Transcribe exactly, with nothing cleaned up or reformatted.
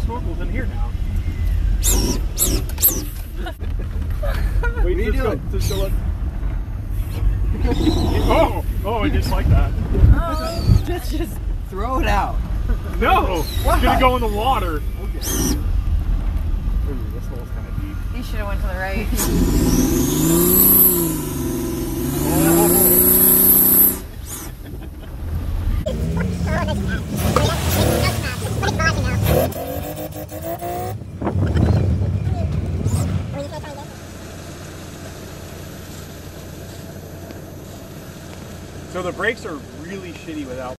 snorkels in here now. Wait, what are you doing? Go, just go let... Oh! Oh, I just like that. Oh, just, just throw it out. No! Why? It's gonna go in the water. Okay. Ooh, this hole's kind of deep. You should have went to the right. So the brakes are really shitty without